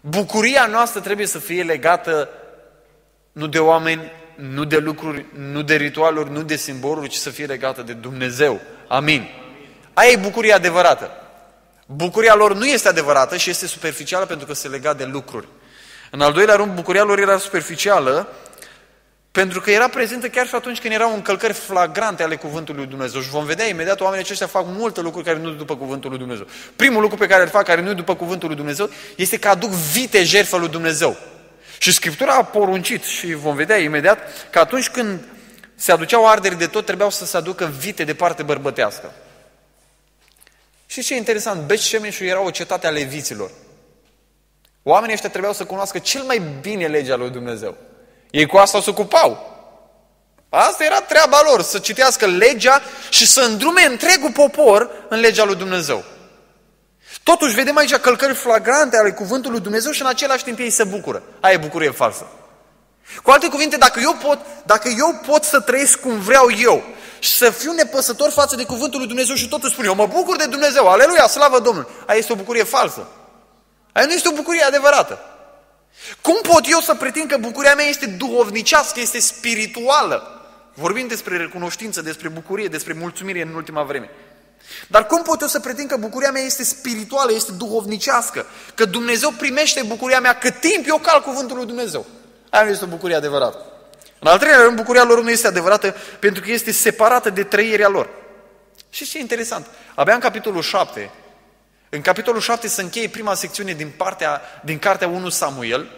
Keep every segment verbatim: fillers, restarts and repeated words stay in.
Bucuria noastră trebuie să fie legată nu de oameni, nu de lucruri, nu de ritualuri, nu de simboluri, ci să fie legată de Dumnezeu. Amin. Aia e bucuria adevărată. Bucuria lor nu este adevărată și este superficială pentru că se lega de lucruri. În al doilea rând, bucuria lor era superficială pentru că era prezentă chiar și atunci când erau încălcări flagrante ale cuvântului lui Dumnezeu. Și vom vedea imediat, oamenii aceștia fac multe lucruri care nu sunt după cuvântul lui Dumnezeu. Primul lucru pe care îl fac, care nu e după cuvântul lui Dumnezeu, este că aduc vite jertfă lui Dumnezeu. Și Scriptura a poruncit, și vom vedea imediat, că atunci când se aduceau arderi de tot, trebuiau să se aducă vite de parte bărbătească. Și ce e interesant, Bet-Șemeșul era o cetate a leviților. Oamenii ăștia trebuiau să cunoască cel mai bine legea lui Dumnezeu. Ei cu asta se ocupau. Asta era treaba lor, să citească legea și să îndrume întregul popor în legea lui Dumnezeu. Totuși vedem aici călcări flagrante ale cuvântului lui Dumnezeu și în același timp ei se bucură. Aia e bucurie falsă. Cu alte cuvinte, dacă eu pot, dacă eu pot să trăiesc cum vreau eu și să fiu nepăsător față de cuvântul lui Dumnezeu și totul spun eu, mă bucur de Dumnezeu, aleluia, slavă Domnului, aia este o bucurie falsă. Aia nu este o bucurie adevărată. Cum pot eu să pretind că bucuria mea este duhovnicească, este spirituală? Vorbim despre recunoștință, despre bucurie, despre mulțumire în ultima vreme. Dar cum pot eu să pretind că bucuria mea este spirituală, este duhovnicească? Că Dumnezeu primește bucuria mea cât timp eu calc cuvântul lui Dumnezeu? Aia nu este o bucurie adevărată. În al treilea rând, bucuria lor nu este adevărată pentru că este separată de trăirea lor. Și ce e interesant? Abia în capitolul șapte, în capitolul șapte se încheie prima secțiune din, partea, din cartea unu Samuel.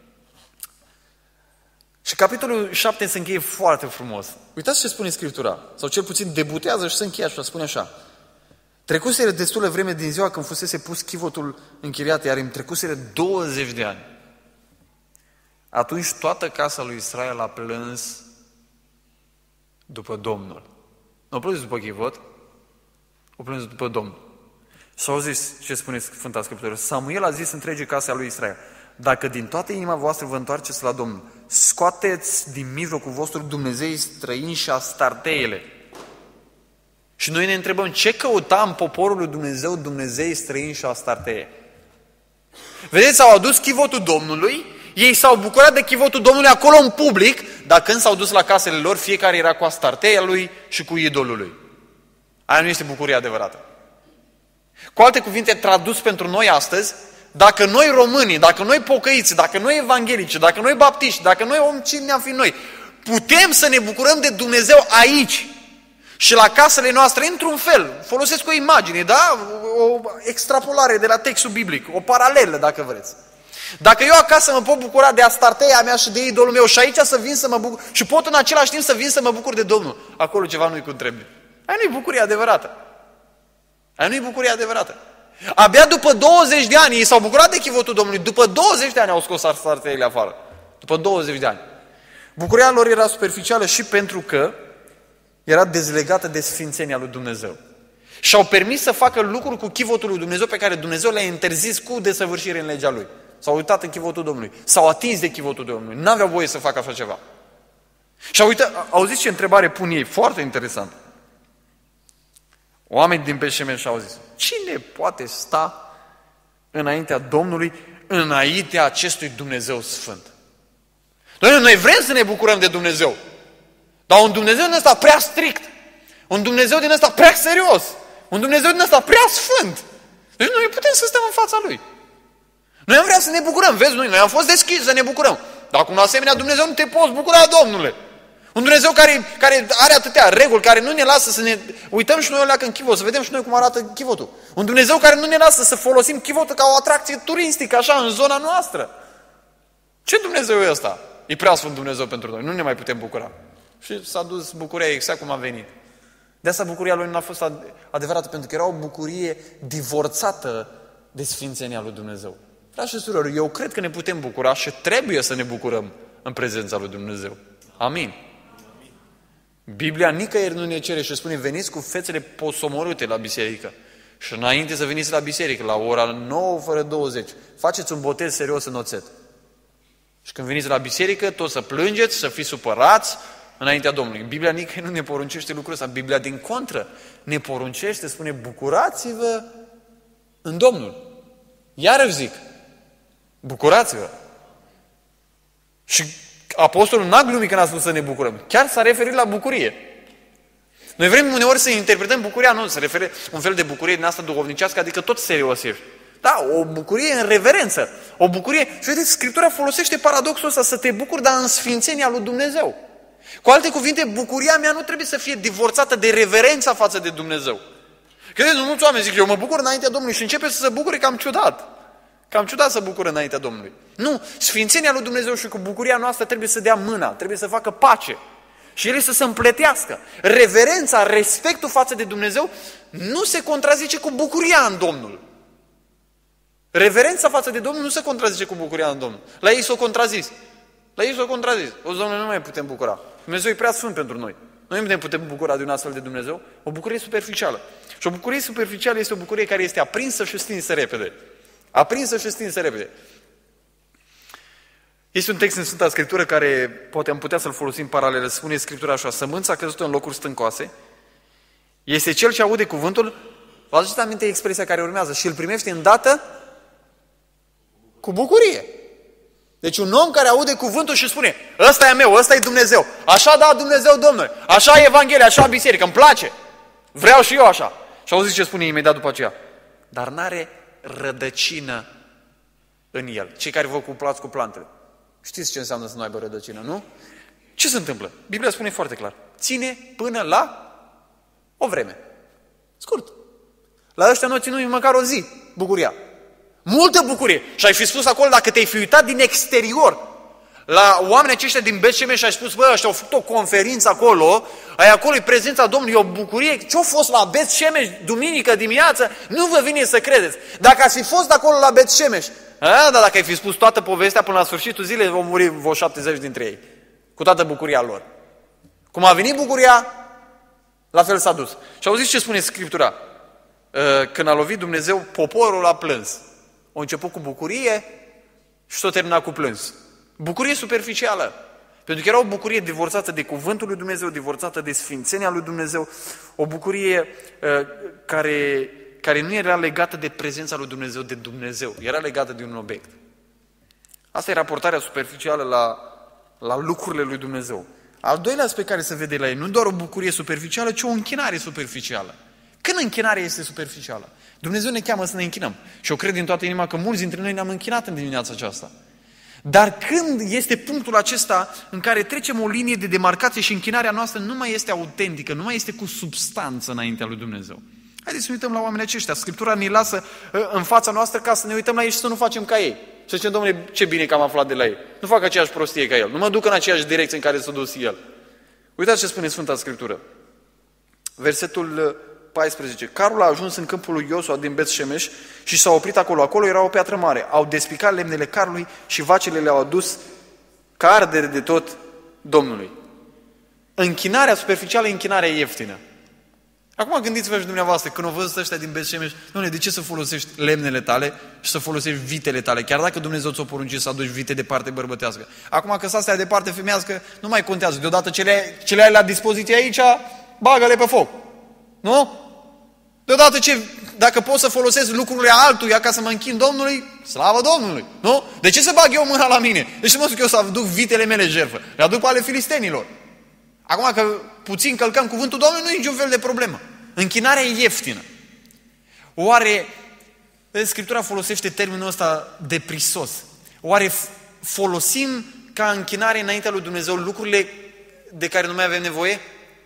Și capitolul șapte se încheie foarte frumos. Uitați ce spune Scriptura. Sau cel puțin debutează și se încheie așa, spune așa. Trecuseră destulă vreme din ziua când fusese pus chivotul în Chiriat Iarim, trecuseră douăzeci de ani. Atunci toată casa lui Israel a plâns după Domnul. Nu a plâns după chivot, a plâns după Domnul. Și au zis, ce spune Sfânta Scriptură? Samuel a zis întregii case a lui Israel, dacă din toată inima voastră vă întoarceți la Domnul, scoateți din mijlocul vostru Dumnezeii străini și astarteele. Și noi ne întrebăm, ce căuta în poporul lui Dumnezeu Dumnezeii străini și astartee? Vedeți, au adus chivotul Domnului, ei s-au bucurat de chivotul Domnului acolo în public, dar când s-au dus la casele lor, fiecare era cu astarteia lui și cu idolul lui. Aia nu este bucuria adevărată. Cu alte cuvinte, tradus pentru noi astăzi, dacă noi românii, dacă noi pocăiți, dacă noi evanghelici, dacă noi baptiști, dacă noi om cine am fi noi, putem să ne bucurăm de Dumnezeu aici și la casele noastre, într-un fel, folosesc o imagine, da? O extrapolare de la textul biblic, o paralelă, dacă vreți. Dacă eu acasă mă pot bucura de astarteia mea și de idolul meu și aici să vin să mă bucur, și pot în același timp să vin să mă bucur de Domnul, acolo ceva nu-i cum trebuie. Aia nu-i bucuria adevărată. Aia nu-i bucuria adevărată. Abia după douăzeci de ani, ei s-au bucurat de chivotul Domnului, după douăzeci de ani au scos astarteile afară. După douăzeci de ani. Bucuria lor era superficială și pentru că era dezlegată de sfințenia lui Dumnezeu. Și-au permis să facă lucruri cu chivotul lui Dumnezeu pe care Dumnezeu le-a interzis cu desăvârșire în legea Lui. S-au uitat în chivotul Domnului. S-au atins de chivotul Domnului. N-aveau voie să facă așa ceva. Și au uitat, auziți ce întrebare pun ei? Foarte interesant. Oamenii din Bet-Șemeș au zis, cine poate sta înaintea Domnului, înaintea acestui Dumnezeu Sfânt? Doamne, noi vrem să ne bucurăm de Dumnezeu, dar un Dumnezeu din ăsta prea strict, un Dumnezeu din ăsta prea serios, un Dumnezeu din ăsta prea sfânt. Deci noi putem să stăm în fața Lui. Noi am vrea să ne bucurăm, vezi, noi, noi am fost deschiși să ne bucurăm, dar cu un asemenea Dumnezeu nu te poți bucura, Domnule. Un Dumnezeu care, care are atâtea reguli, care nu ne lasă să ne uităm și noi o leacă în chivot, să vedem și noi cum arată chivotul. Un Dumnezeu care nu ne lasă să folosim chivotul ca o atracție turistică, așa, în zona noastră. Ce Dumnezeu e ăsta? E prea sfânt Dumnezeu pentru noi, nu ne mai putem bucura. Și s-a dus bucuria exact cum a venit. De asta bucuria lui nu a fost adevărată, pentru că era o bucurie divorțată de sfințenia lui Dumnezeu. Frați și surori, eu cred că ne putem bucura și trebuie să ne bucurăm în prezența lui Dumnezeu. Amin. Biblia nicăieri nu ne cere și spune, veniți cu fețele posomorâte la biserică. Și înainte să veniți la biserică, la ora nouă fără douăzeci, faceți un botez serios în oțet. Și când veniți la biserică, tot să plângeți, să fiți supărați înaintea Domnului. Biblia nicăieri nu ne poruncește lucrul ăsta. Biblia, din contră, ne poruncește, spune, bucurați-vă în Domnul. Iarăși zic, Bucurați-vă! Și apostolul n-a glumit când a spus să ne bucurăm. Chiar s-a referit la bucurie. Noi vrem uneori să interpretăm bucuria, nu, se referă un fel de bucurie din asta duhovnicească, adică tot seriosești. Da, o bucurie în reverență. O bucurie. Și vedeți, Scriptura folosește paradoxul ăsta, să te bucuri, dar în sfințenia lui Dumnezeu. Cu alte cuvinte, bucuria mea nu trebuie să fie divorțată de reverența față de Dumnezeu. Credeți, mulți oameni zic, eu mă bucur înaintea Domnului și începe să se bucure cam ciudat. Cam ciudat să bucură înaintea Domnului. Nu, sfințenia lui Dumnezeu și cu bucuria noastră trebuie să dea mâna, trebuie să facă pace. Și ele să se împletească. Reverența, respectul față de Dumnezeu nu se contrazice cu bucuria în Domnul. Reverența față de Domnul nu se contrazice cu bucuria în Domnul. La ei s-o contrazis. La ei s-o contrazis. O, Domnule, nu mai putem bucura. Dumnezeu e prea sfânt pentru noi. Noi nu ne putem bucura de un astfel de Dumnezeu. O bucurie superficială. Și o bucurie superficială este o bucurie care este aprinsă și stinsă repede. Aprinsă și stinsă repede. Este un text în Sfânta Scriptură care poate am putea să-l folosim paralel. Spune Scriptura așa: sămânța căzută în locuri stâncoase este cel ce aude cuvântul. Vă aduceți aminte expresia care urmează? Și îl primește îndată cu bucurie. Deci un om care aude cuvântul și spune: ăsta e meu, ăsta e Dumnezeu. Așa da Dumnezeu, Domnule. Așa e Evanghelia, așa biserică, îmi place. Vreau și eu așa. Și auziți ce spune imediat după aceea? Dar n-are rădăcină în el. Cei care vă cuplați cu plantele. Știți ce înseamnă să nu aibă rădăcină, nu? Ce se întâmplă? Biblia spune foarte clar. Ține până la o vreme. Scurt. La ăștia nu ținut măcar o zi bucuria. Multă bucurie. Și ai fi spus acolo, dacă te-ai fi uitat din exterior la oamenii aceștia din Bet-Shemesh și ai spus: bă, ăștia au făcut o conferință acolo, ai acolo e prezența Domnului, e o bucurie. Ce-a fost la Bet-Shemesh duminică dimineață? Nu vă vine să credeți. Dacă ați fi fost acolo la Bet-Shemesh, a, dar dacă ai fi spus toată povestea până la sfârșitul zilei, vom muri vreo șaptezeci dintre ei. Cu toată bucuria lor. Cum a venit bucuria, la fel s-a dus. Și auziți ce spune Scriptura? Când a lovit Dumnezeu, poporul a plâns. A început cu bucurie și s-a terminat cu plâns. Bucurie superficială. Pentru că era o bucurie divorțată de cuvântul lui Dumnezeu, divorțată de sfințenia lui Dumnezeu, o bucurie uh, care, care nu era legată de prezența lui Dumnezeu, de Dumnezeu. Era legată de un obiect. Asta e raportarea superficială la, la lucrurile lui Dumnezeu. Al doilea aspect care se vede la ei, nu doar o bucurie superficială, ci o închinare superficială. Când închinarea este superficială? Dumnezeu ne cheamă să ne închinăm. Și eu cred din toată inima că mulți dintre noi ne-am închinat în dimineața aceasta. Dar când este punctul acesta în care trecem o linie de demarcație și închinarea noastră nu mai este autentică, nu mai este cu substanță înaintea lui Dumnezeu? Haideți să ne uităm la oamenii aceștia. Scriptura ne lasă în fața noastră ca să ne uităm la ei și să nu facem ca ei. Să zicem: Dom'le, ce bine că am aflat de la ei. Nu fac aceeași prostie ca el. Nu mă duc în aceeași direcție în care s-a dus el. Uitați ce spune Sfânta Scriptură. Versetul paisprezece. Carul a ajuns în câmpul lui Iosua din Bet-Shemesh și s-a oprit acolo. Acolo era o piatră mare. Au despicat lemnele carului și vacile le-au adus ca ardere de tot Domnului. Închinarea superficială e închinarea ieftină. Acum gândiți-vă și dumneavoastră, când o văzut ăștia din Bet-Shemesh, Doamne, de ce să folosești lemnele tale și să folosești vitele tale? Chiar dacă Dumnezeu ți-o poruncit să aduci vite de parte bărbătească. Acum că s-astea de parte femeiască, nu mai contează. Deodată ce le, ce le ai la dispoziție aici, bagă-le pe foc. Nu? Deodată ce, dacă pot să folosesc lucrurile altuia ca să mă închin Domnului, slavă Domnului, nu? De ce să bag eu mâna la mine? De ce mă duc eu să aduc vitele mele jertfă? Le aduc pe ale filistenilor. Acum că puțin călcăm cuvântul Domnului, nu e niciun fel de problemă. Închinarea e ieftină. Oare, Scriptura folosește termenul ăsta de prisos. Oare folosim ca închinare înaintea lui Dumnezeu lucrurile de care nu mai avem nevoie?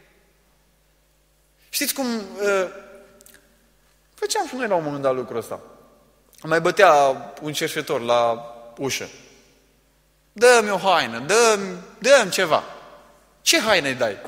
Știți cum uh, făceam și noi la un moment dat lucrul ăsta. Mai bătea un cerșetor la ușă. Dă-mi o haină, dă-mi, dă-mi ceva. Ce haină îi dai?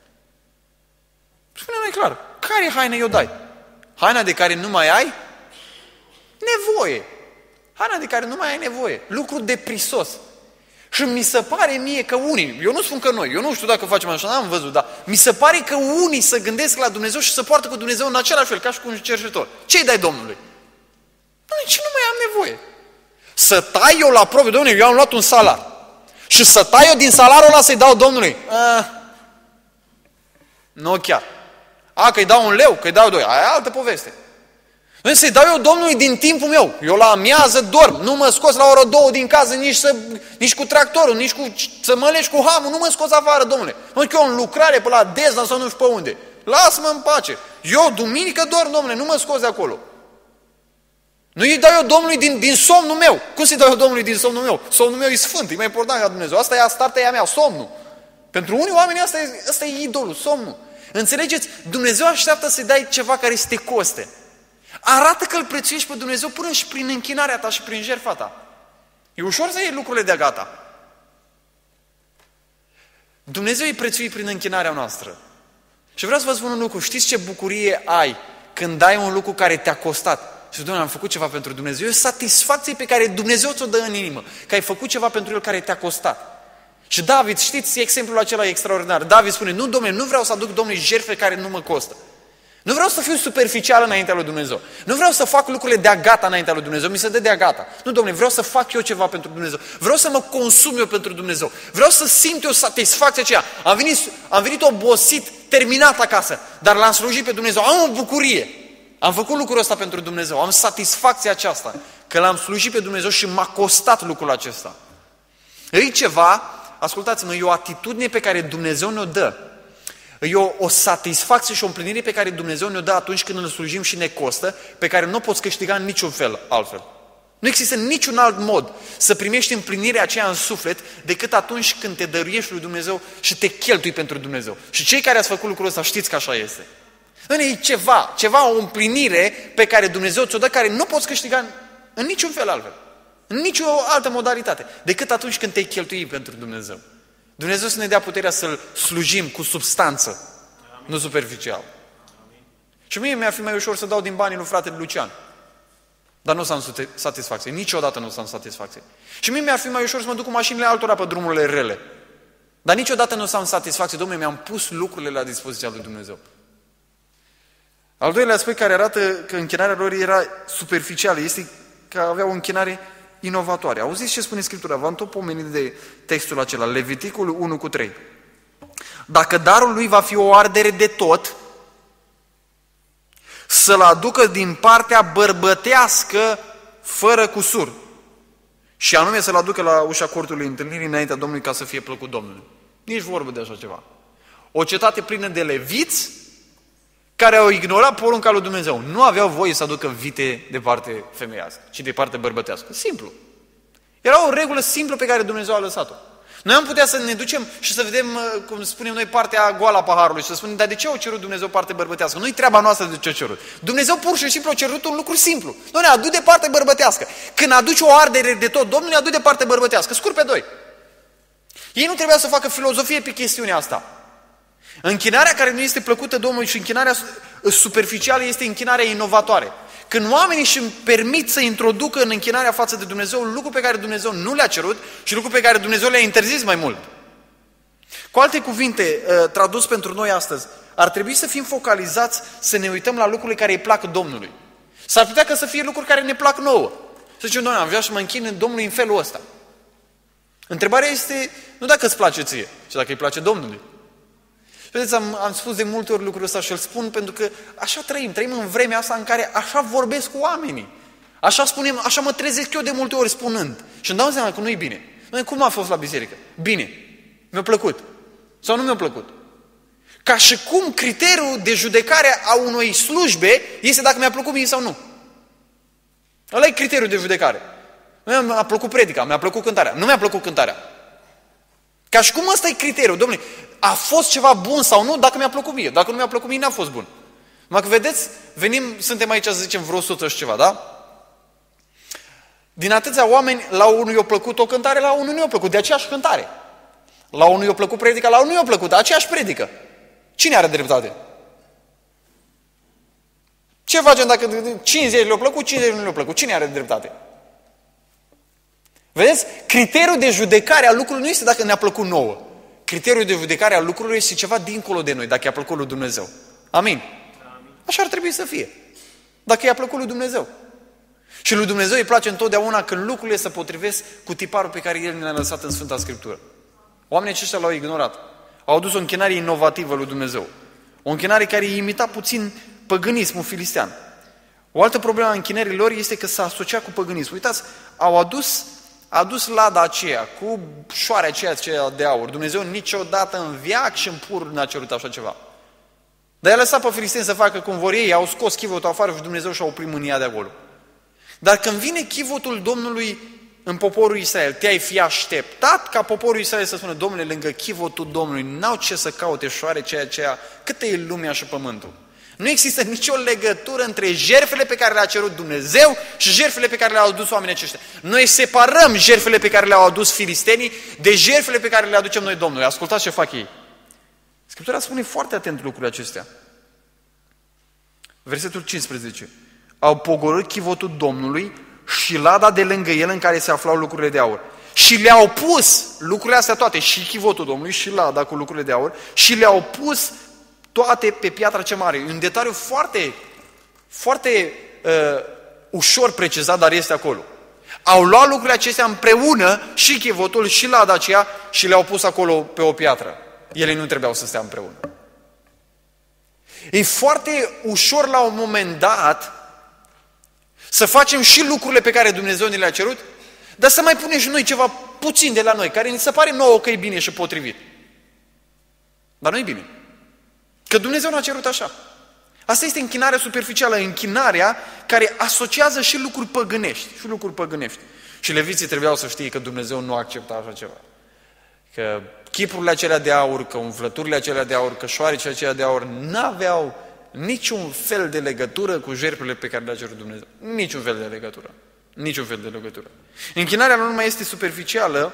Spune mai clar, care haină i-o dai? Haina de care nu mai ai nevoie. Haina de care nu mai ai nevoie. Lucru de prisos. Și mi se pare mie că unii, eu nu spun că noi, eu nu știu dacă facem așa, n-am văzut, dar mi se pare că unii să gândesc la Dumnezeu și să poartă cu Dumnezeu în același fel, ca și cu un cerșetor. Ce-i dai Domnului? Doamne, ce nu mai am nevoie? Să tai eu la probe, Domnule, eu am luat un salar. Și să tai eu din salarul ăla să-i dau Domnului? Ah, nu chiar. A, că-i dau un leu, că-i dau doi, aia e altă poveste. Să-i dau eu Domnului din timpul meu. Eu la amiază dorm. Nu mă scos la ora două din casă nici, să, nici cu tractorul, nici cu, să mă legi cu hamul. Nu mă scos afară, Domnule. Nu că eu în lucrare pe la Dezna sau nu știu pe unde. Lasă-mă în pace. Eu duminică dorm, Domnule, nu mă scos de acolo. Nu-i dau eu Domnului din, din somnul meu. Cum să-i dau eu Domnului din somnul meu? Somnul meu e sfânt, e mai important ca Dumnezeu. Asta e astartea ea mea, somnul. Pentru unii oameni asta e, asta e idolul, somnul. Înțelegeți? Dumnezeu așteaptă să-i dai ceva care să te coste. Arată că îl prețuiești pe Dumnezeu până și prin închinarea ta și prin jertfa ta. E ușor să iei lucrurile de gata. Dumnezeu e prețuit prin închinarea noastră. Și vreau să vă spun un lucru. Știți ce bucurie ai când dai un lucru care te-a costat? Și Doamne, am făcut ceva pentru Dumnezeu. E o satisfacție pe care Dumnezeu ți-o dă în inimă. Că ai făcut ceva pentru El care te-a costat. Și David, știți, exemplul acela e extraordinar. David spune, nu, Domnule, nu vreau să aduc Domnului jertfe care nu mă costă. Nu vreau să fiu superficial înaintea lui Dumnezeu. Nu vreau să fac lucrurile de-a gata înaintea lui Dumnezeu. Mi se dă de-a gata. Nu, Domnule, vreau să fac eu ceva pentru Dumnezeu. Vreau să mă consum eu pentru Dumnezeu. Vreau să simt eu satisfacția aceea. Am venit, am venit obosit, terminat acasă, dar l-am slujit pe Dumnezeu. Am o bucurie. Am făcut lucrul ăsta pentru Dumnezeu. Am satisfacția aceasta, că l-am slujit pe Dumnezeu și m-a costat lucrul acesta. E ceva, ascultați-mă, e o atitudine pe care Dumnezeu ne-o dă. E o, o satisfacție și o împlinire pe care Dumnezeu ne-o dă atunci când îl slujim și ne costă, pe care nu o poți câștiga în niciun fel altfel. Nu există niciun alt mod să primești împlinirea aceea în suflet decât atunci când te dăruiești lui Dumnezeu și te cheltui pentru Dumnezeu. Și cei care ați făcut lucrul ăsta știți că așa este. E ceva, ceva, o împlinire pe care Dumnezeu ți-o dă, care nu poți câștiga în, în niciun fel altfel. În nicio altă modalitate, decât atunci când te-ai cheltui pentru Dumnezeu. Dumnezeu să ne dea puterea să-L slujim cu substanță, Amin. Nu superficial. Amin. Și mie mi-ar fi mai ușor să dau din banii lui fratele Lucian. Dar nu o să am satisfacție. Niciodată nu o să am satisfacție. Și mie mi-ar fi mai ușor să mă duc cu mașinile altora pe drumurile rele. Dar niciodată nu o să am satisfacție. Dom'le, mi-am pus lucrurile la dispoziția lui Dumnezeu. Al doilea aspect care arată că închinarea lor era superficială este că aveau o închinare inovatoare. Auziți ce spune Scriptura? V-am tot pomenit de textul acela, Leviticul unu cu trei. Dacă darul lui va fi o ardere de tot, să-l aducă din partea bărbătească fără cusur. Și anume să-l aducă la ușa cortului întâlnirii înaintea Domnului ca să fie plăcut Domnului. Nici vorbă de așa ceva. O cetate plină de leviți care au ignorat porunca lui Dumnezeu. Nu aveau voie să aducă vite de parte femeiască, ci de parte bărbătească. Simplu. Era o regulă simplă pe care Dumnezeu a lăsat-o. Noi am putea să ne ducem și să vedem, cum spunem noi, partea goală a paharului și să spunem, dar de ce au cerut Dumnezeu parte bărbătească? Nu-i treaba noastră de ce a cerut. Dumnezeu pur și simplu a cerut un lucru simplu. Doamne, adu de parte bărbătească. Când aduci o ardere de tot, Domnule, adu de parte bărbătească. Scurt pe doi. Ei nu trebuia să facă filozofie pe chestiunea asta. Închinarea care nu este plăcută Domnului și închinarea superficială este închinarea inovatoare. Când oamenii își permit să introducă în închinarea față de Dumnezeu un lucru pe care Dumnezeu nu le-a cerut și lucru pe care Dumnezeu le-a interzis mai mult. Cu alte cuvinte, tradus pentru noi astăzi, ar trebui să fim focalizați să ne uităm la lucrurile care îi plac Domnului. S-ar putea că să fie lucruri care ne plac nouă. Să zicem, Doamne, am vrea să mă închin Domnului în felul ăsta. Întrebarea este, nu dacă îți place ție, ci dacă îi place Domnului. Vedeți, am, am spus de multe ori lucrul ăsta și îl spun pentru că așa trăim. Trăim în vremea asta în care așa vorbesc cu oamenii. Așa spunem, așa mă trezesc eu de multe ori spunând. Și îmi dau seama că nu-i bine. Noi, cum a fost la biserică? Bine. Mi-a plăcut. Sau nu mi-a plăcut. Ca și cum criteriul de judecare a unei slujbe este dacă mi-a plăcut mie sau nu. Ăla e criteriul de judecare. Mi-a plăcut predica, mi-a plăcut cântarea. Nu mi-a plăcut cântarea. Ca și cum ăsta e criteriul. Dom'le, a fost ceva bun sau nu dacă mi-a plăcut mie. Dacă nu mi-a plăcut mie, n-a fost bun. Numai că vedeți, venim, suntem aici, să zicem, vreo sută și ceva, da? Din atâția oameni, la unul i-a plăcut o cântare, la unul nu i-a plăcut, de aceeași cântare. La unul i-a plăcut predica, la unul nu i-a plăcut, de aceeași predică. Cine are dreptate? Ce facem dacă cincizeci le-a plăcut, cincizeci nu le-a plăcut? Cine are dreptate? Vedeți? Criteriul de judecare a lucrurilor nu este dacă ne-a plăcut nouă. Criteriul de judecare a lucrurilor este ceva dincolo de noi, dacă i-a plăcut lui Dumnezeu. Amin? Așa ar trebui să fie. Dacă i-a plăcut lui Dumnezeu. Și lui Dumnezeu îi place întotdeauna când lucrurile se potrivesc cu tiparul pe care El ne-a lăsat în Sfânta Scriptură. Oamenii aceștia l-au ignorat. Au adus o închinare inovativă lui Dumnezeu. O închinare care imita puțin păgânismul filistean. O altă problemă a închinării lor este că s-a asociat cu păgânism. Uitați, au adus, a adus lada aceea cu șoarea aceea de aur. Dumnezeu niciodată în veac și în pur n-a cerut așa ceva. Dar i-a lăsat pe filisteni să facă cum vor ei, au scos chivotul afară și Dumnezeu și-a oprit mânia de acolo. Dar când vine chivotul Domnului în poporul Israel, te-ai fi așteptat ca poporul Israel să spună: Domnule, lângă chivotul Domnului n-au ce să caute șoare ceea aceea, câtă e lumea și pământul. Nu există nicio legătură între jertfele pe care le-a cerut Dumnezeu și jertfele pe care le-au adus oamenii aceștia. Noi separăm jertfele pe care le-au adus filistenii de jertfele pe care le aducem noi Domnului. Ascultați ce fac ei. Scriptura spune foarte atent lucrurile acestea. Versetul cincisprezece. Au pogorât chivotul Domnului și lada de lângă el în care se aflau lucrurile de aur. Și le-au pus lucrurile astea toate, și chivotul Domnului, și lada cu lucrurile de aur, și le-au pus toate pe piatra cea mare. E un detaliu foarte, foarte uh, ușor precizat, dar este acolo. Au luat lucrurile acestea împreună, și chivotul, și lada aceea, și le-au pus acolo pe o piatră. Ele nu trebuiau să stea împreună. E foarte ușor la un moment dat să facem și lucrurile pe care Dumnezeu ne le-a cerut, dar să mai punem și noi ceva puțin de la noi, care ni se pare nouă că e bine și potrivit. Dar nu e bine. Că Dumnezeu n-a cerut așa. Asta este închinarea superficială, închinarea care asociază și lucruri păgânești. Și lucruri păgânești. Și leviții trebuiau să știe că Dumnezeu nu accepta așa ceva. Că chipurile acelea de aur, că umflăturile acelea de aur, că șoarecele acelea de aur n-aveau niciun fel de legătură cu jertfele pe care le-a cerut Dumnezeu. Niciun fel de legătură. Niciun fel de legătură. Închinarea nu numai este superficială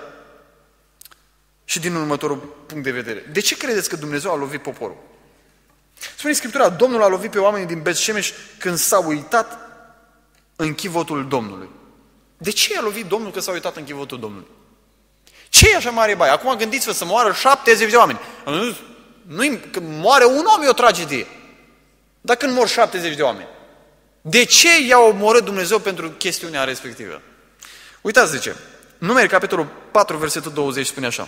și din următorul punct de vedere. De ce credeți că Dumnezeu a lovit poporul? Spune Scriptura, Domnul a lovit pe oamenii din Bet-Shemesh când s-au uitat în chivotul Domnului. De ce a lovit Domnul că s-a uitat în chivotul Domnului? Ce e așa mare baie? Acum gândiți-vă să moară șaptezeci de oameni. Nu, când moare un om e o tragedie. Dar când mor șaptezeci de oameni? De ce i-a omorât Dumnezeu pentru chestiunea respectivă? Uitați de ce. Numeri, capitolul patru, versetul douăzeci, spune așa.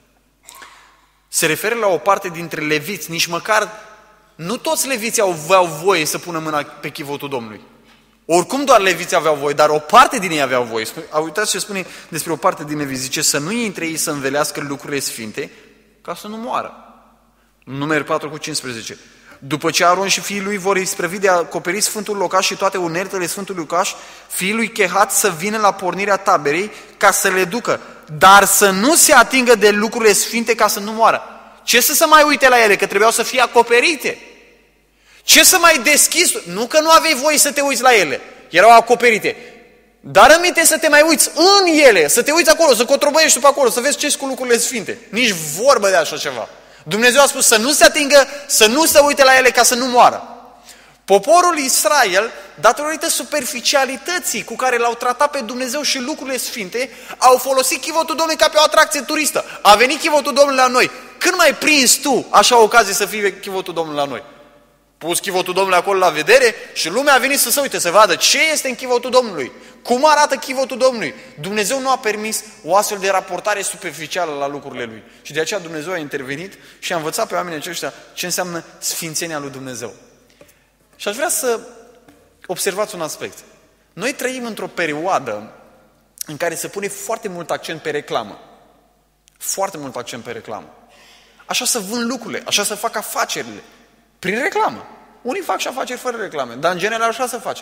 Se referă la o parte dintre leviți, nici măcar nu toți leviții aveau voie să pună mâna pe chivotul Domnului. Oricum doar leviții aveau voie, dar o parte din ei aveau voie. Uitați ce spune despre o parte din leviți. Zice să nu intre ei să învelească lucrurile sfinte ca să nu moară. Numeri patru cu cincisprezece. După ce Aron și fiii lui vor isprăvi de a acoperi Sfântul Locaș și toate unertele Sfântului Locaș, fiii lui Chehat să vină la pornirea taberei ca să le ducă, dar să nu se atingă de lucrurile sfinte ca să nu moară. Ce să se mai uite la ele? Că trebuiau să fie acoperite. Ce să mai deschizi? Nu că nu aveai voie să te uiți la ele. Erau acoperite. Dar aminte să te mai uiți în ele, să te uiți acolo, să cotrobăiești pe acolo, să vezi ce-s cu lucrurile sfinte. Nici vorbă de așa ceva. Dumnezeu a spus să nu se atingă, să nu se uite la ele ca să nu moară. Poporul Israel, datorită superficialității cu care l-au tratat pe Dumnezeu și lucrurile sfinte, au folosit chivotul Domnului ca pe o atracție turistă. A venit chivotul Domnului la noi. Când mai prinzi tu așa ocazie să fie chivotul Domnului la noi? Pus chivotul Domnului acolo la vedere și lumea a venit să se uite, să vadă ce este în chivotul Domnului. Cum arată chivotul Domnului? Dumnezeu nu a permis o astfel de raportare superficială la lucrurile Lui. Și de aceea Dumnezeu a intervenit și a învățat pe oamenii aceștia ce înseamnă sfințenia lui Dumnezeu. Și aș vrea să observați un aspect. Noi trăim într-o perioadă în care se pune foarte mult accent pe reclamă. Foarte mult accent pe reclamă. Așa să vând lucrurile, așa să fac afacerile. Prin reclamă. Unii fac și afaceri fără reclame, dar în general așa se face.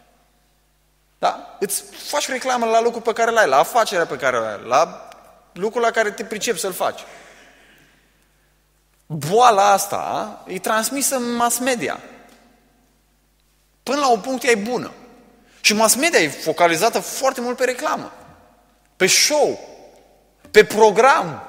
Da? Îți faci reclamă la lucrul pe care l-ai, la afacerea pe care l-ai, la lucrul la care te pricepi să-l faci. Boala asta e transmisă în mass media. Până la un punct ea e bună. Și mass media e focalizată foarte mult pe reclamă, pe show, pe program.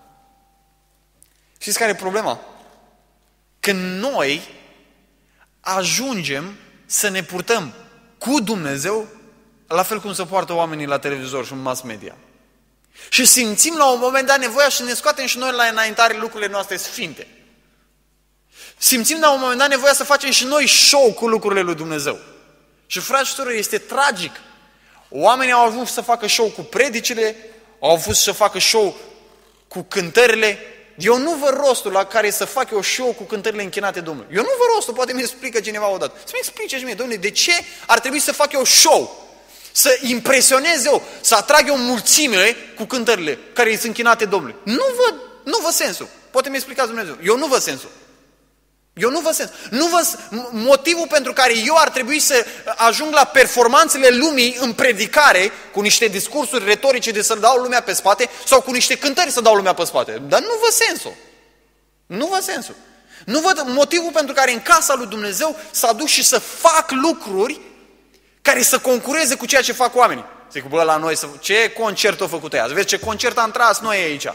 Știți care e problema? Când noi ajungem să ne purtăm cu Dumnezeu la fel cum se poartă oamenii la televizor și în mass media. Și simțim la un moment dat nevoia și ne scoatem și noi la înaintare lucrurile noastre sfinte. Simțim la un moment dat nevoia să facem și noi show cu lucrurile lui Dumnezeu. Și frați și surori, este tragic. Oamenii au avut să facă show cu predicile, au avut să facă show cu cântările, Eu nu văd rostul la care să fac eu show cu cântările închinate Domnului. Eu nu văd rostul, poate mi explică cineva odată. Să-mi explice și mie, Domnule, de ce ar trebui să fac eu show? Să impresionez eu, să atrag eu mulțimile cu cântările care sunt închinate Domnului. Nu văd, nu văd sensul. Poate mi explicați Dumnezeu. Eu nu văd sensul. Eu nu văd sens. Nu văd motivul pentru care eu ar trebui să ajung la performanțele lumii în predicare cu niște discursuri retorice de să-l dau lumea pe spate sau cu niște cântări să dau lumea pe spate. Dar nu văd sensul. Nu văd sensul. Nu văd motivul pentru care în casa lui Dumnezeu s-a dus și să fac lucruri care să concureze cu ceea ce fac oamenii. Zic, bă, la noi, să... ce concert a făcut ea? Vezi ce concert am tras noi aici.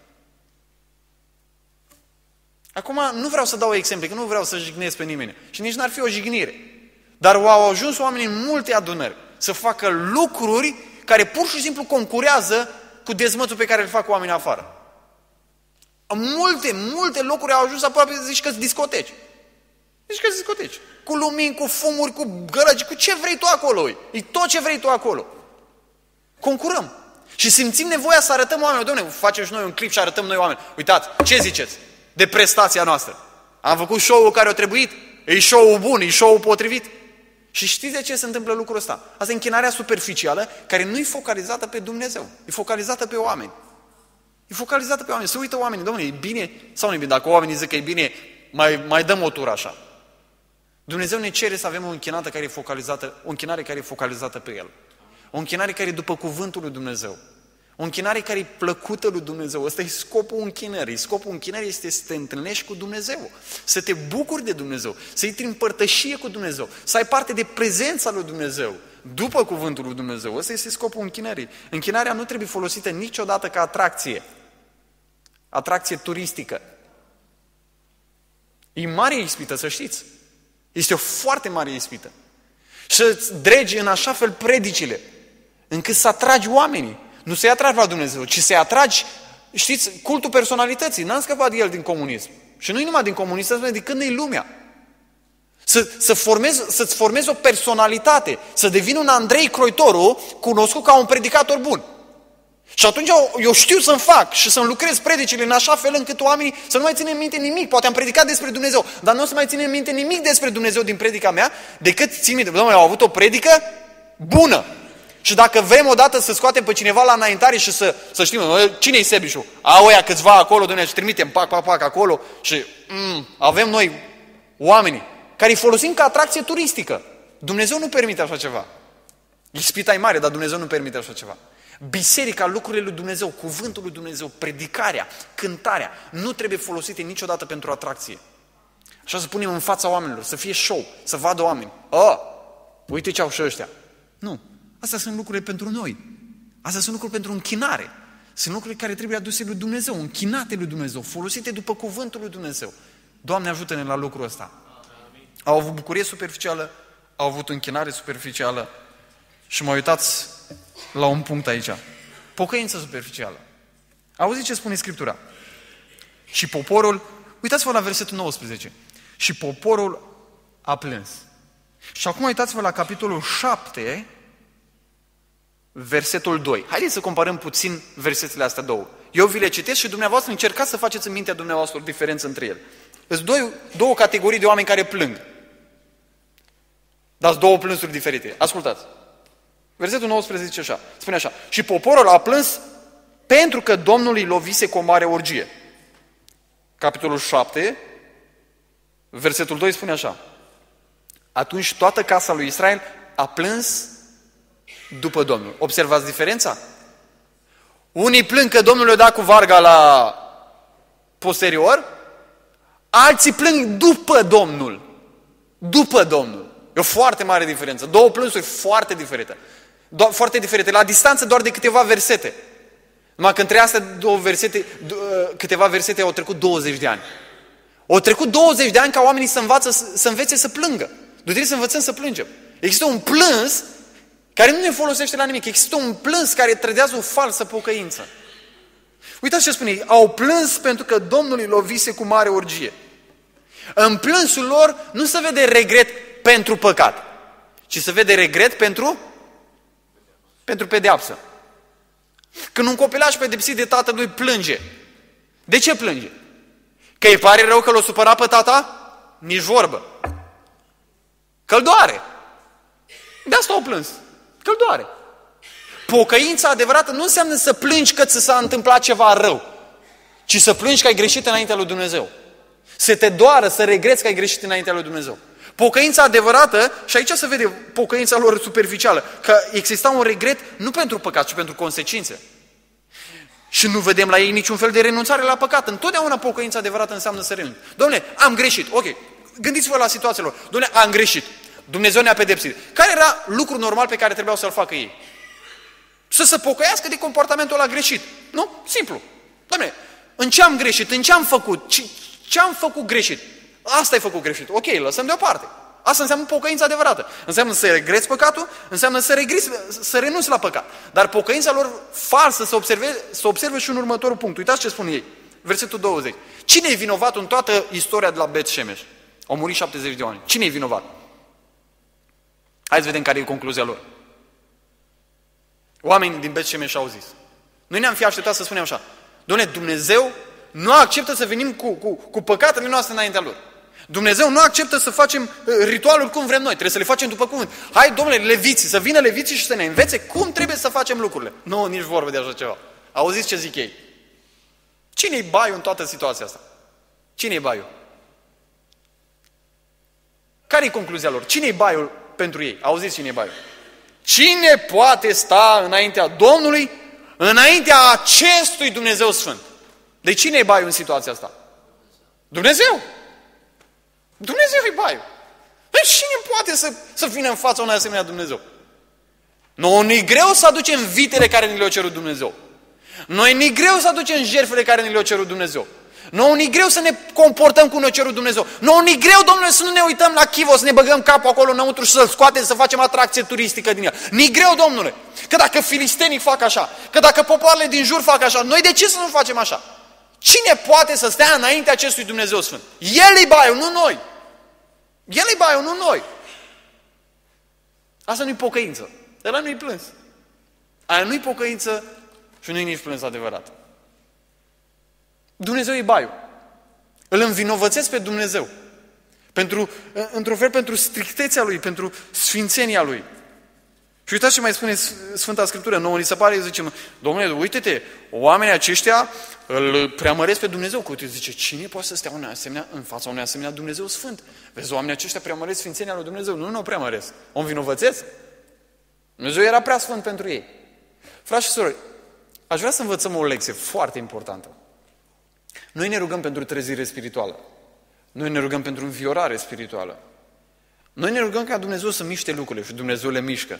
Acum nu vreau să dau exemple, că nu vreau să jignesc pe nimeni. Și nici n-ar fi o jignire. Dar au ajuns oamenii în multe adunări să facă lucruri care pur și simplu concurează cu dezmățul pe care îl fac oamenii afară. Multe, multe locuri au ajuns aproape, zici că-s discoteci. Zici că-s discoteci. Cu lumini, cu fumuri, cu gălăgi, cu ce vrei tu acolo. E tot ce vrei tu acolo. Concurăm. Și simțim nevoia să arătăm oamenilor. Doamne, facem și noi un clip și arătăm noi oameni. Uitați, ce ziceți de prestația noastră? Am făcut show-ul care a trebuit? E show-ul bun, e show-ul potrivit? Și știți de ce se întâmplă lucrul ăsta? Asta e închinarea superficială care nu e focalizată pe Dumnezeu. E focalizată pe oameni. E focalizată pe oameni. Se uită oamenii, Dom'le, e bine sau nu e bine? Dacă oamenii zic că e bine, mai, mai dăm o tură așa. Dumnezeu ne cere să avem o închinare care e focalizată, o închinare care e focalizată pe El. O închinare care e după cuvântul lui Dumnezeu. O închinare care e plăcută lui Dumnezeu. Ăsta e scopul închinării. Scopul închinării este să te întâlnești cu Dumnezeu. Să te bucuri de Dumnezeu. Să intri în părtășie cu Dumnezeu. Să ai parte de prezența lui Dumnezeu. După cuvântul lui Dumnezeu. Ăsta este scopul închinării. Închinarea nu trebuie folosită niciodată ca atracție. Atracție turistică. E mare ispită, să știți. Este o foarte mare ispită. Și să-ți dregi în așa fel predicile, încât să atragi oamenii. Nu să-i atragi la Dumnezeu, ci să-i atragi, știți, cultul personalității. N-am scăpat el din comunism. Și nu-i numai din comunism, de când e lumea. Să, să formezi, să-ți formezi o personalitate, să devii un Andrei Croitoru cunoscut ca un predicator bun. Și atunci eu, eu știu să-mi fac și să-mi lucrez predicile în așa fel încât oamenii să nu mai ținem minte nimic. Poate am predicat despre Dumnezeu, dar nu o să mai ținem minte nimic despre Dumnezeu din predica mea, decât țin minte. Doamne, au avut o predică bună. Și dacă vrem odată să scoatem pe cineva la înaintare și să, să știm, cine-i Sebișu? A, oia câțiva acolo, Dumnezeu, și trimitem pac, pac, pac acolo și mm, avem noi oamenii care îi folosim ca atracție turistică. Dumnezeu nu permite așa ceva. Ispita e mare, dar Dumnezeu nu permite așa ceva. Biserica, lucrurile lui Dumnezeu, cuvântul lui Dumnezeu, predicarea, cântarea, nu trebuie folosite niciodată pentru atracție. Așa să punem în fața oamenilor, să fie show, să vadă oameni. Oh, uite ce au și ăștia. Nu. Astea sunt lucrurile pentru noi. Astea sunt lucruri pentru închinare. Sunt lucruri care trebuie aduse lui Dumnezeu, închinate lui Dumnezeu, folosite după cuvântul lui Dumnezeu. Doamne, ajută-ne la lucrul ăsta. Au avut bucurie superficială, au avut închinare superficială și mă uitați la un punct aici. Pocăință superficială. Auziți ce spune Scriptura? Și poporul, uitați-vă la versetul nouăsprezece. Și poporul a plâns. Și acum uitați-vă la capitolul șapte, versetul doi. Haideți să comparăm puțin versetele astea două. Eu vi le citesc și dumneavoastră încercați să faceți în mintea dumneavoastră o diferență între ele. Sunt două, două categorii de oameni care plâng. Dar două plânsuri diferite. Ascultați. Versetul nouăsprezece zice așa, spune așa. Și poporul a plâns pentru că Domnul îi lovise cu o mare orgie. Capitolul șapte, versetul doi spune așa. Atunci toată casa lui Israel a plâns după Domnul. Observați diferența? Unii plâng că Domnul le-a dat cu varga la posterior, alții plâng după Domnul. După Domnul. E o foarte mare diferență. Două plânsuri foarte diferite. Do- foarte diferite. La distanță doar de câteva versete. Numai că între astea două versete, câteva versete au trecut douăzeci de ani. Au trecut douăzeci de ani ca oamenii să, învață, să învețe să plângă. Nu trebuie să învățăm să plângem. Există un plâns care nu ne folosește la nimic. Există un plâns care trădează o falsă pocăință. Uitați ce spune. Au plâns pentru că Domnul îi lovise cu mare orgie. În plânsul lor nu se vede regret pentru păcat, ci se vede regret pentru, pentru pedeapsă. Când un copilaș pedepsit de tatălui plânge, De ce plânge? Că îi pare rău că l-o supăra pe tata? Nici vorbă. Că-l doare. De asta o plâns. Că-l doare. Pocăința adevărată nu înseamnă să plângi că ți s-a întâmplat ceva rău, ci să plângi că ai greșit înaintea lui Dumnezeu. Să te doară, să regreți că ai greșit înaintea lui Dumnezeu. Pocăința adevărată, și aici se vede pocăința lor superficială, că exista un regret nu pentru păcat, ci pentru consecințe. Și nu vedem la ei niciun fel de renunțare la păcat. Întotdeauna pocăința adevărată înseamnă să renunți. Dom'le, am greșit. Ok, gândiți-vă la situația lor. Dom'le, am greșit. Dumnezeu ne-a pedepsit. Care era lucrul normal pe care trebuiau să-l facă ei? Să se pocăiască de comportamentul ăla greșit. Nu? Simplu. Dom'le, în ce am greșit? În ce am făcut? Ce, ce am făcut greșit? Asta ai făcut greșit. Ok, lăsăm deoparte. Asta înseamnă pocăința adevărată. Înseamnă să regreți păcatul, înseamnă să, regreți, să renunți la păcat. Dar pocăința lor falsă să observe, să observe și un următorul punct. Uitați ce spun ei. Versetul douăzeci. Cine e vinovat în toată istoria de la Bet Shemesh? Au murit șaptezeci de oameni. Cine e vinovat? Hai să vedem care e concluzia lor. Oamenii din Bet Shemesh au zis. Noi ne-am fi așteptat să spunem așa. Doamne, Dumnezeu nu acceptă să venim cu, cu, cu păcatele noastre înaintea lor. Dumnezeu nu acceptă să facem ritualuri cum vrem noi, trebuie să le facem după cuvânt. Hai, domnule, leviții, să vină leviții și să ne învețe cum trebuie să facem lucrurile. Nu, nici vorbă de așa ceva. Auziți ce zic ei? Cine-i baiul în toată situația asta? Cine-i baiul? Care-i concluzia lor? Cine-i baiul pentru ei? Auziți cine-i baiul? Cine poate sta înaintea Domnului, înaintea acestui Dumnezeu Sfânt? De cine-i baiul în situația asta? Dumnezeu! Dumnezeu e baiul. Cine poate să, să vină în fața unui asemenea Dumnezeu? Noi nu-i greu să aducem vitele care ni le-a cerut Dumnezeu. Noi nu-i greu să aducem jertfele care ni le-a cerut Dumnezeu. Noi nu-i greu să ne comportăm cum ne-a cerut Dumnezeu. Noi nu-i greu, Domnule, să nu ne uităm la chivă, să ne băgăm capul acolo înăuntru și să-l scoatem, să facem atracție turistică din el. Nu-i greu, Domnule, că dacă filistenii fac așa, că dacă popoarele din jur fac așa, noi de ce să nu facem așa? Cine poate să stea înainte acestui Dumnezeu Sfânt? El e baiul, nu noi. El e baiul, nu noi. Asta nu-i pocăință. Ăla nu-i plâns. Aia nu-i pocăință și nu-i nici plâns adevărat. Dumnezeu e baiul. Îl învinovățesc pe Dumnezeu. Pentru, într-un fel pentru strictețea Lui, pentru sfințenia Lui. Și uitați ce mai spune Sfânta Scriptură. Nouă ni se pare, zicem, Domnule, uite-te, oamenii aceștia îl preamăresc pe Dumnezeu. Că uite, zice, cine poate să stea în, asemenea, în fața unui asemenea Dumnezeu Sfânt? Vezi, oamenii aceștia preamăresc sfințenia lui Dumnezeu. Nu, nu o preamăresc. O învinovățesc. Dumnezeu era prea sfânt pentru ei. Frați și surori, aș vrea să învățăm o lecție foarte importantă. Noi ne rugăm pentru trezire spirituală. Noi ne rugăm pentru înviorare spirituală. Noi ne rugăm ca Dumnezeu să miște lucrurile și Dumnezeu le mișcă.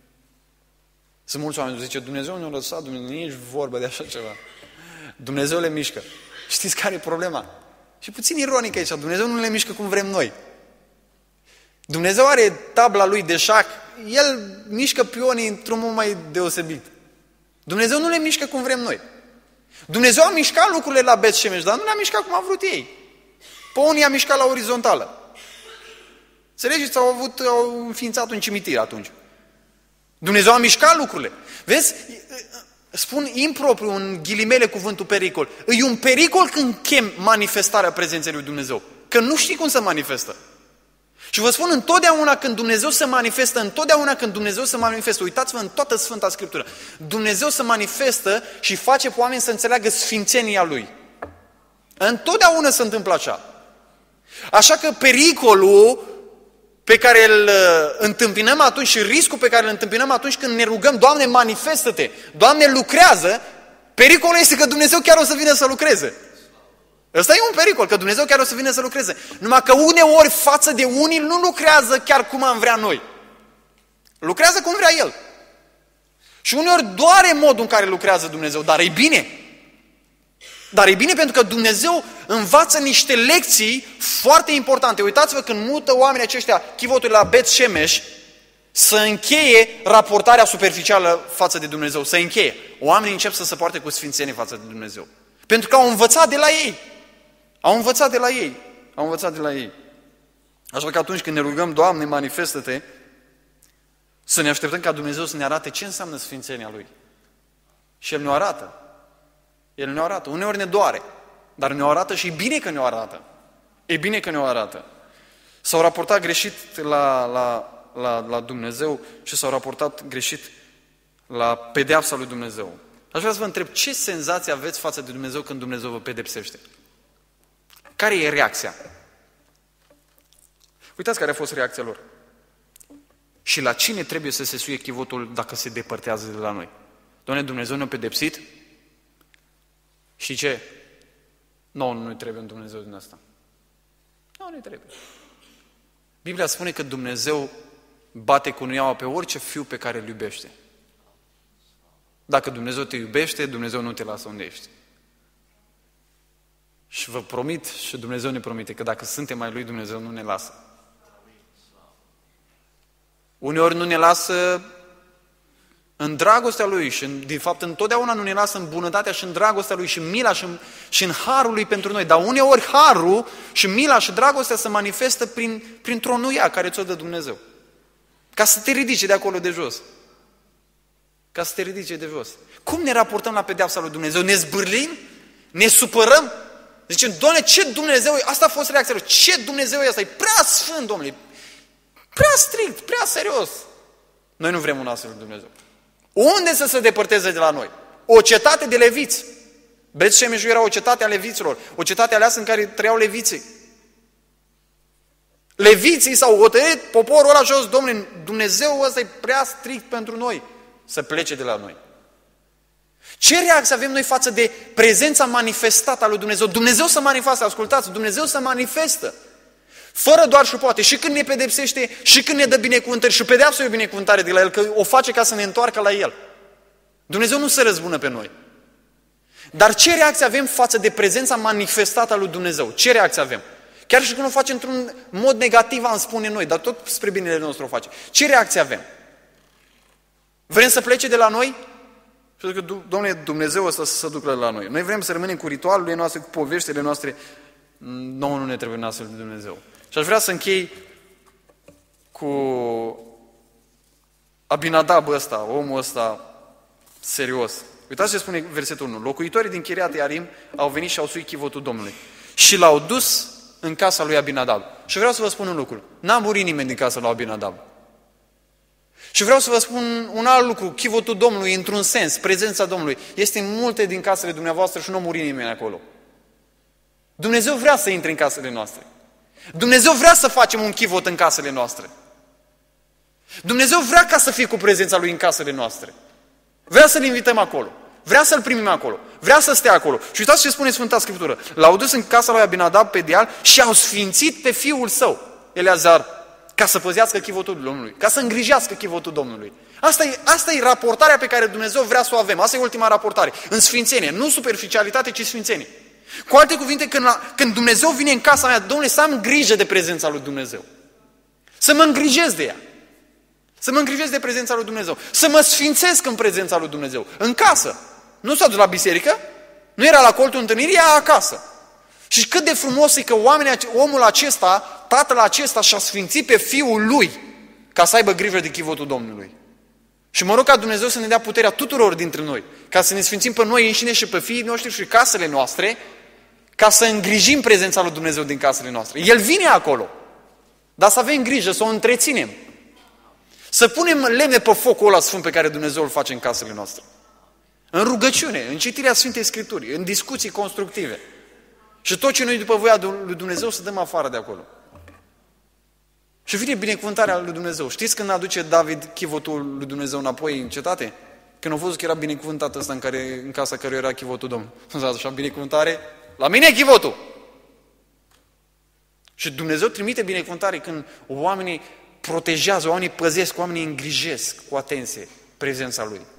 Sunt mulți oameni care zice, Dumnezeu ne-a lăsat, Dumnezeu, nici vorbă de așa ceva. Dumnezeu le mișcă. Știți care e problema? Și puțin ironic aici, Dumnezeu nu le mișcă cum vrem noi. Dumnezeu are tabla lui de șac, El mișcă pionii într-un mod mai deosebit. Dumnezeu nu le mișcă cum vrem noi. Dumnezeu a mișcat lucrurile la Bet Shemesh, dar nu le-a mișcat cum a vrut ei. Pe unii a mișcat la orizontală. Înțelegeți? Au, avut, au înființat un cimitir atunci. Dumnezeu a mișcat lucrurile. Vezi? Spun impropriu, în ghilimele, cuvântul pericol. E un pericol când chem manifestarea prezenței lui Dumnezeu. Că nu știi cum se manifestă. Și vă spun, întotdeauna când Dumnezeu se manifestă, întotdeauna când Dumnezeu se manifestă, uitați-vă în toată Sfânta Scriptură, Dumnezeu se manifestă și face pe oameni să înțeleagă sfințenia Lui. Întotdeauna se întâmplă așa. Așa că pericolul pe care îl întâmpinăm atunci și riscul pe care îl întâmpinăm atunci când ne rugăm, Doamne, manifestă-te, Doamne, lucrează, pericolul este că Dumnezeu chiar o să vină să lucreze. Ăsta e un pericol, că Dumnezeu chiar o să vină să lucreze. Numai că uneori față de unii nu lucrează chiar cum am vrea noi. Lucrează cum vrea El. Și uneori doare modul în care lucrează Dumnezeu, dar e bine. Dar e bine pentru că Dumnezeu învață niște lecții foarte importante. Uitați-vă când mută oamenii aceștia chivotul la Bet Shemesh să încheie raportarea superficială față de Dumnezeu. Să încheie. Oamenii încep să se poarte cu sfințenie față de Dumnezeu. Pentru că au învățat de la ei. Au învățat de la ei. Au învățat de la ei. Așa că atunci când ne rugăm, Doamne, manifestă-te, să ne așteptăm ca Dumnezeu să ne arate ce înseamnă sfințenia Lui. Și El ne arată. El ne arată. Uneori ne doare. dar ne-o arată și e bine că ne-o arată. E bine că ne-o arată. S-au raportat greșit la, la, la, la Dumnezeu și s-au raportat greșit la pedeapsa lui Dumnezeu. Aș vrea să vă întreb, ce senzație aveți față de Dumnezeu când Dumnezeu vă pedepsește? Care e reacția? Uitați care a fost reacția lor. Și la cine trebuie să se suie chivotul dacă se depărtează de la noi? Doamne, Dumnezeu ne-a pedepsit? Și ce? Nu, nu ne trebuie un Dumnezeu din asta. Nu ne trebuie. Biblia spune că Dumnezeu bate cu nuiaua pe orice fiu pe care îl iubește. Dacă Dumnezeu te iubește, Dumnezeu nu te lasă unde ești. Și vă promit, și Dumnezeu ne promite, că dacă suntem ai Lui, Dumnezeu nu ne lasă. Uneori nu ne lasă în dragostea Lui și, de fapt, întotdeauna nu ne lasă în bunătatea și în dragostea Lui și în mila și în, și în harul Lui pentru noi. Dar uneori harul și mila și dragostea se manifestă prin, printr-o nuia care ți-o dă Dumnezeu. Ca să te ridice de acolo de jos. Ca să te ridice de jos. Cum ne raportăm la pedeapsa lui Dumnezeu? Ne zbârlim? Ne supărăm? Zicem, Doamne, ce Dumnezeu e? Asta a fost reacția lui. Ce Dumnezeu e ăsta? E prea sfânt, Domnule. Prea strict, prea serios. Noi nu vrem un astfel de Dumnezeu. Unde să se depărteze de la noi? O cetate de leviți. Bet-Shemesh era o cetate a leviților. O cetate aleasă în care trăiau leviții. Leviții s-au hotărât, poporul ăla jos, Domnule, Dumnezeu ăsta e prea strict pentru noi. Să plece de la noi. Ce reacție avem noi față de prezența manifestată a lui Dumnezeu? Dumnezeu se manifestă, ascultați, Dumnezeu se manifestă. Fără doar și poate. Și când ne pedepsește, și când ne dă binecuvântări. Și pedeapsa e o binecuvântare de la El, că o face ca să ne întoarcă la El. Dumnezeu nu se răzbună pe noi. Dar ce reacție avem față de prezența manifestată a lui Dumnezeu? Ce reacție avem? Chiar și când o face într-un mod negativ, am spune noi, dar tot spre binele nostru o face. Ce reacție avem? Vrem să plece de la noi? Și zic că, Domnule, Dumnezeu ăsta să se ducă la noi. Noi vrem să rămânem cu ritualurile noastre, cu poveștile noastre. Nouă nu ne trebuie un astfel de Dumnezeu. Și aș vrea să închei cu Abinadab ăsta, omul ăsta serios. Uitați ce spune versetul unu. Locuitorii din Chiriat Iarim au venit și au suit chivotul Domnului. Și l-au dus în casa lui Abinadab. Și vreau să vă spun un lucru. N-a murit nimeni din casa lui Abinadab. Și vreau să vă spun un alt lucru. Chivotul Domnului, într-un sens, prezența Domnului, este în multe din casele dumneavoastră și nu a murit nimeni acolo. Dumnezeu vrea să intre în casele noastre. Dumnezeu vrea să facem un chivot în casele noastre. Dumnezeu vrea ca să fie cu prezența Lui în casele noastre. Vrea să-L invităm acolo. Vrea să-L primim acolo. Vrea să stea acolo. Și uitați ce spune Sfânta Scriptură. L-au dus în casa lui Abinadab pe deal și au sfințit pe fiul său, Eleazar, ca să păzească chivotul Domnului, ca să îngrijească chivotul Domnului. Asta e, asta e raportarea pe care Dumnezeu vrea să o avem. Asta e ultima raportare. În sfințenie. Nu superficialitate, ci sfințenie. Cu alte cuvinte, când, la, când Dumnezeu vine în casa mea, Domnule, să am grijă de prezența lui Dumnezeu. Să mă îngrijesc de ea. Să mă îngrijesc de prezența lui Dumnezeu. Să mă sfințesc în prezența lui Dumnezeu. În casă. Nu s-a dus la biserică, nu era la colțul întâlnirii, era acasă. Și cât de frumos e că oamenii, omul acesta, tatăl acesta și-a sfințit pe fiul lui ca să aibă grijă de chivotul Domnului. Și mă rog ca Dumnezeu să ne dea puterea tuturor dintre noi, ca să ne sfințim pe noi înșine și pe fiii noștri și casele noastre, ca să îngrijim prezența lui Dumnezeu din casele noastre. El vine acolo, dar să avem grijă, să o întreținem. Să punem lemne pe focul ăla sfânt pe care Dumnezeu îl face în casele noastre. În rugăciune, în citirea Sfintei Scripturii, în discuții constructive. Și tot ce noi după voia lui Dumnezeu să dăm afară de acolo. Și vine binecuvântarea lui Dumnezeu. Știți când aduce David chivotul lui Dumnezeu înapoi în cetate? Când a văzut că era binecuvântat ăsta în, care, în casa care era chivotul Domnului. Așa, binecuvântare, la mine e chivotul! Și Dumnezeu trimite binecuvântare când oamenii protejează, oamenii păzesc, oamenii îngrijesc cu atenție prezența Lui.